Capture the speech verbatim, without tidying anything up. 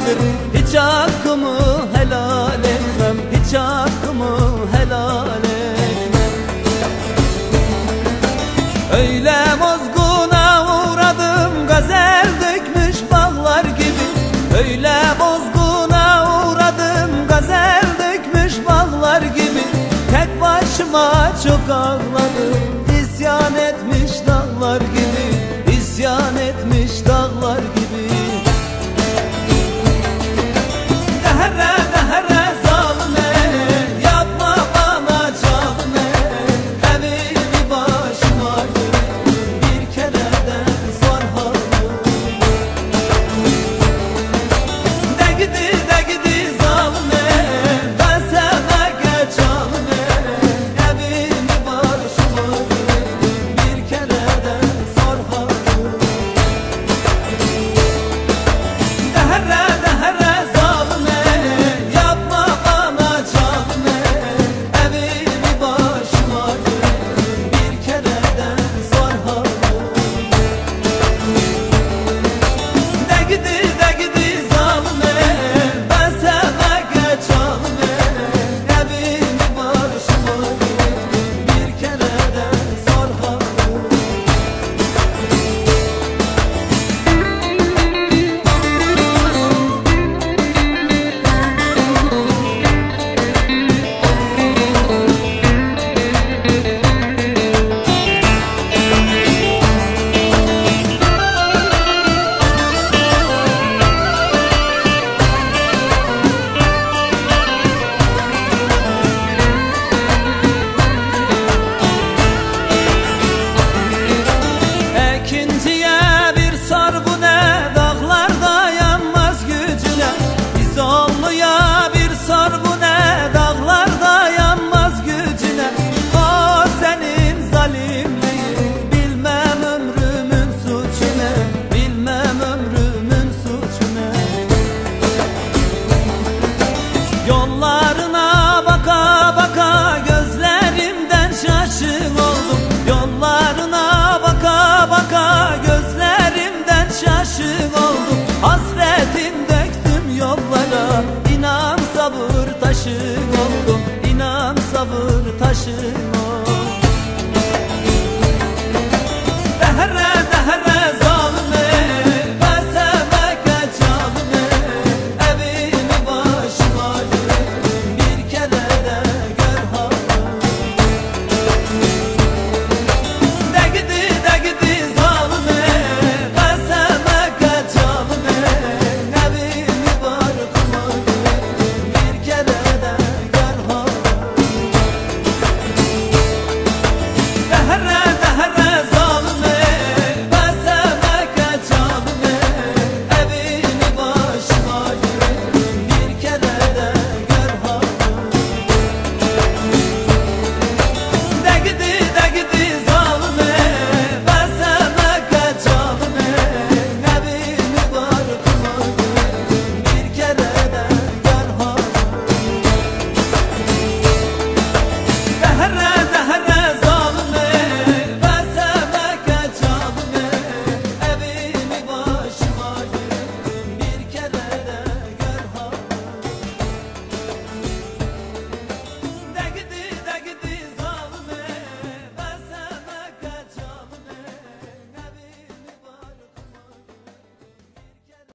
başımadır. Hiç hakkımı helal etmem, hiç hakkımı helal etmem. Öyle bozguna uğradım, gazel dökmüş bağlar gibi. Öyle bozguna uğradım, gazel dökmüş bağlar gibi. Tek başıma çok ağladım, isyan etmiş dağlar gibi, isyan etmiş dağlar gibi. Dehre dehre zalime, yapma bana canime. Evimi başıma gördüm, bir kereden sor halım. De gidi de gidi zalime, ben sana geç alime. Evimi başıma gördüm, bir kereden sor halım. Dehre dehre zalime, yapma bana canime. Evimi başıma gördüm, bir kereden sor halım. De gidi de gidi zalime, ben sana geç alime. Evimi başıma gördüm, bir kereden sor halım. Ekintiye bir sar bu ne, dağlar dayanmaz gücüne. Biz olluya